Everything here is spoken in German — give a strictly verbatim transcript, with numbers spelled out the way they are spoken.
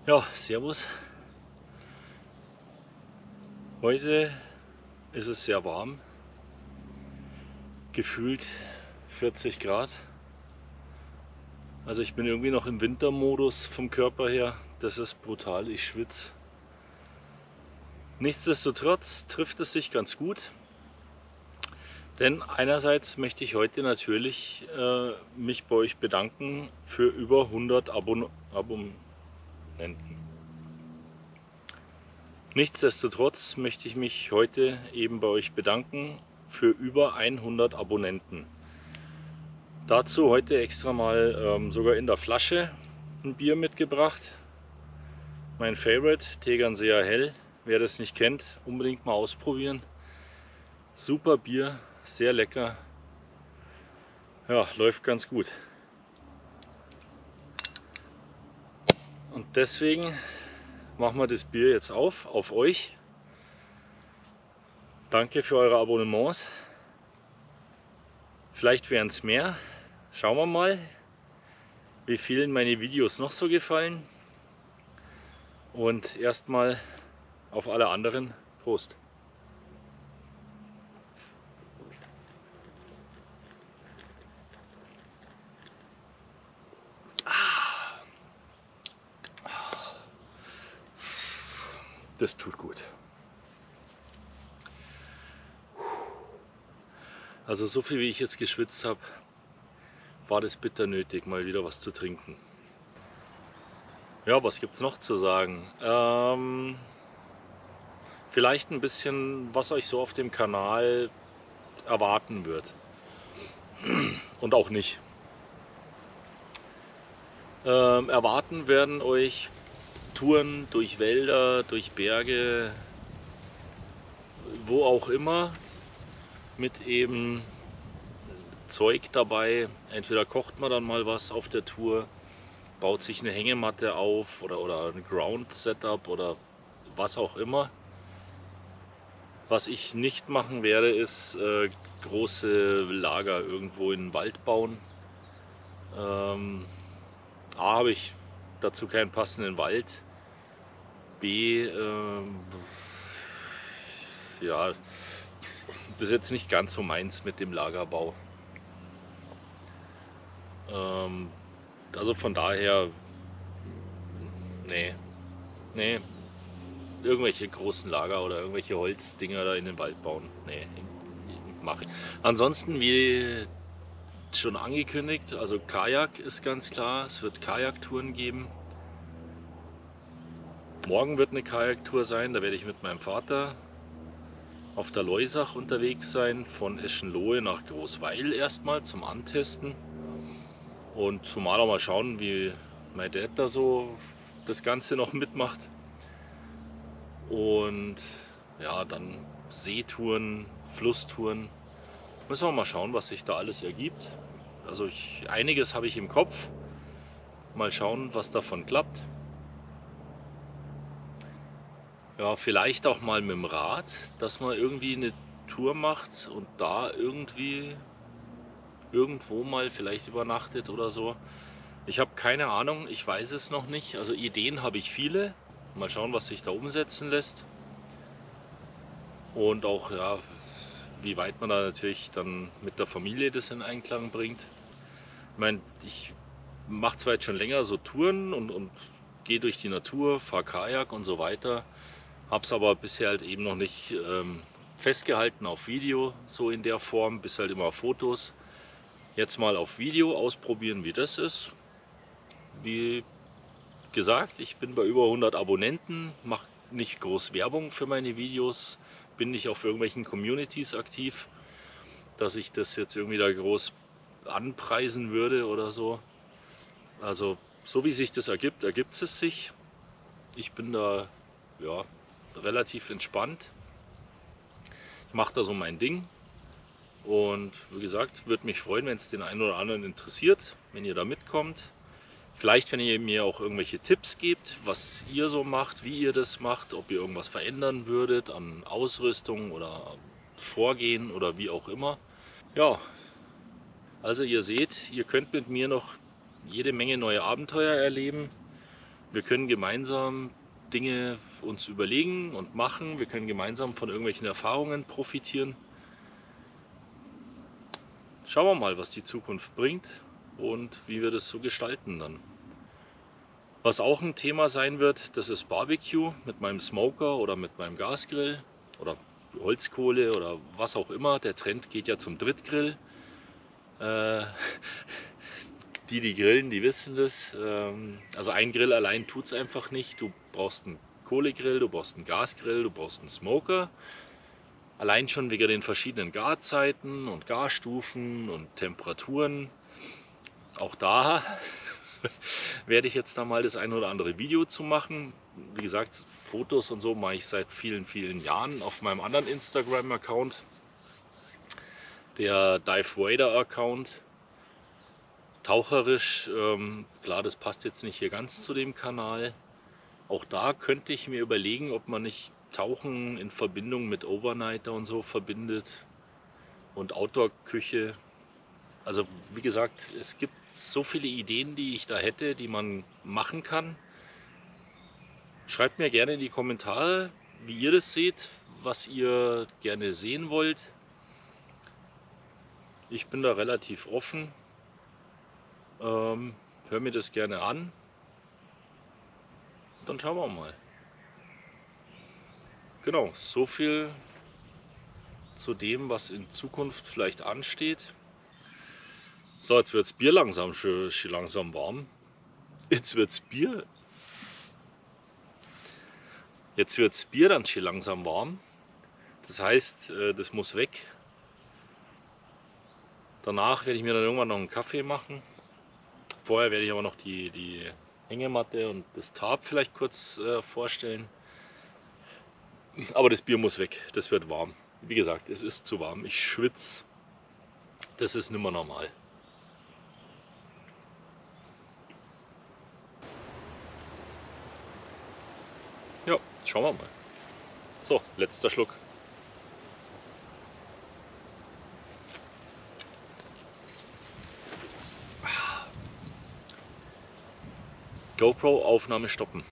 Ja, servus. Heute ist es sehr warm, gefühlt vierzig Grad. Also ich bin irgendwie noch im Wintermodus vom Körper her. Das ist brutal, ich schwitze. Nichtsdestotrotz trifft es sich ganz gut, denn einerseits möchte ich heute natürlich äh, mich bei euch bedanken für über hundert Abon Abonnenten. Nichtsdestotrotz möchte ich mich heute eben bei euch bedanken für über hundert Abonnenten. Dazu heute extra mal ähm, sogar in der Flasche ein Bier mitgebracht. Mein Favorite, Tegernseer Hell. Wer das nicht kennt, unbedingt mal ausprobieren. Super Bier, sehr lecker. Ja, läuft ganz gut. Und deswegen machen wir das Bier jetzt auf, auf euch. Danke für eure Abonnements. Vielleicht wären es mehr. Schauen wir mal, wie vielen meine Videos noch so gefallen. Und erstmal auf alle anderen. Prost! Das tut gut. Also so viel wie ich jetzt geschwitzt habe, war das bitter nötig, mal wieder was zu trinken. Ja, was gibt es noch zu sagen? Ähm, vielleicht ein bisschen, was euch so auf dem Kanal erwarten wird. Und auch nicht. Ähm, erwarten werden euch Touren durch Wälder, durch Berge, wo auch immer, mit eben Zeug dabei. Entweder kocht man dann mal was auf der Tour, baut sich eine Hängematte auf oder, oder ein Ground-Setup oder was auch immer. Was ich nicht machen werde, ist äh, große Lager irgendwo in den Wald bauen. Ähm, A, habe ich dazu keinen passenden Wald. B, ähm, ja, das ist jetzt nicht ganz so meins mit dem Lagerbau. Ähm, also von daher, nee, nee, irgendwelche großen Lager oder irgendwelche Holzdinger da in den Wald bauen, nee, mache ich. Ansonsten, wie schon angekündigt, also Kajak ist ganz klar, es wird Kajaktouren geben. Morgen wird eine Kajaktour sein, da werde ich mit meinem Vater auf der Loisach unterwegs sein, von Eschenlohe nach Großweil erstmal zum Antesten. Und zumal auch mal schauen, wie mein Dad da so das Ganze noch mitmacht. Und ja, dann Seetouren, Flusstouren. Müssen wir mal schauen, was sich da alles ergibt. Also ich, einiges habe ich im Kopf. Mal schauen, was davon klappt. Ja, vielleicht auch mal mit dem Rad, dass man irgendwie eine Tour macht und da irgendwie irgendwo mal vielleicht übernachtet oder so. Ich habe keine Ahnung, ich weiß es noch nicht. Also Ideen habe ich viele. Mal schauen, was sich da umsetzen lässt. Und auch, ja, wie weit man da natürlich dann mit der Familie das in Einklang bringt. Ich meine, ich mache zwar jetzt schon länger so Touren und, und gehe durch die Natur, fahre Kajak und so weiter. Habe es aber bisher halt eben noch nicht ähm, festgehalten auf Video, so in der Form, bis halt immer Fotos. Jetzt mal auf Video ausprobieren, wie das ist. Wie gesagt, ich bin bei über hundert Abonnenten, mache nicht groß Werbung für meine Videos, bin nicht auf irgendwelchen Communities aktiv, dass ich das jetzt irgendwie da groß anpreisen würde oder so. Also so wie sich das ergibt, ergibt es sich. Ich bin da ja, relativ entspannt. Ich mache da so mein Ding. Und wie gesagt, würde mich freuen, wenn es den einen oder anderen interessiert, wenn ihr da mitkommt. Vielleicht, wenn ihr mir auch irgendwelche Tipps gebt, was ihr so macht, wie ihr das macht, ob ihr irgendwas verändern würdet an Ausrüstung oder Vorgehen oder wie auch immer. Ja, also ihr seht, ihr könnt mit mir noch jede Menge neue Abenteuer erleben. Wir können gemeinsam Dinge uns überlegen und machen. Wir können gemeinsam von irgendwelchen Erfahrungen profitieren. Schauen wir mal, was die Zukunft bringt und wie wir das so gestalten dann. Was auch ein Thema sein wird, das ist Barbecue mit meinem Smoker oder mit meinem Gasgrill oder Holzkohle oder was auch immer. Der Trend geht ja zum Drittgrill. Äh, die, die grillen, die wissen das. Ähm, also ein Grill allein tut es einfach nicht. Du brauchst einen Kohlegrill, du brauchst einen Gasgrill, du brauchst einen Smoker. Allein schon wegen den verschiedenen Garzeiten und Garstufen und Temperaturen. Auch da werde ich jetzt da mal das ein oder andere Video zu machen. Wie gesagt, Fotos und so mache ich seit vielen, vielen Jahren auf meinem anderen Instagram-Account. Der Dive Wader-Account. Taucherisch, ähm, klar, das passt jetzt nicht hier ganz zu dem Kanal. Auch da könnte ich mir überlegen, ob man nicht Tauchen in Verbindung mit Overnighter und so verbindet und Outdoor-Küche. Also wie gesagt, es gibt so viele Ideen, die ich da hätte, die man machen kann. Schreibt mir gerne in die Kommentare, wie ihr das seht, was ihr gerne sehen wollt. Ich bin da relativ offen. Ähm, hör mir das gerne an. Dann schauen wir mal. Genau, so viel zu dem, was in Zukunft vielleicht ansteht. So, jetzt wird das Bier langsam schön, schön langsam warm. Jetzt wird das Bier. Jetzt wird das Bier dann schön langsam warm. Das heißt, das muss weg. Danach werde ich mir dann irgendwann noch einen Kaffee machen. Vorher werde ich aber noch die, die Hängematte und das Tarp vielleicht kurz äh, vorstellen. Aber das Bier muss weg, das wird warm. Wie gesagt, es ist zu warm, ich schwitze. Das ist nicht mehr normal. Ja, schauen wir mal. So, letzter Schluck. GoPro-Aufnahme stoppen.